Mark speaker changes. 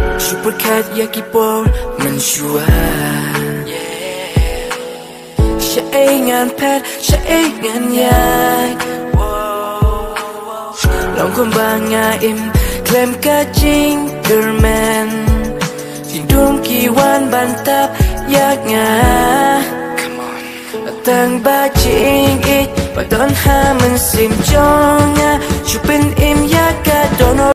Speaker 1: Superkat yakipor mensua Syai ngan pet, syai ngan yai Long kembang ngaim Klaim kacing germen Tidung kiwan bantap yak nga Tang bacing it Padon ha men sim jonga Chupin im yak ka dono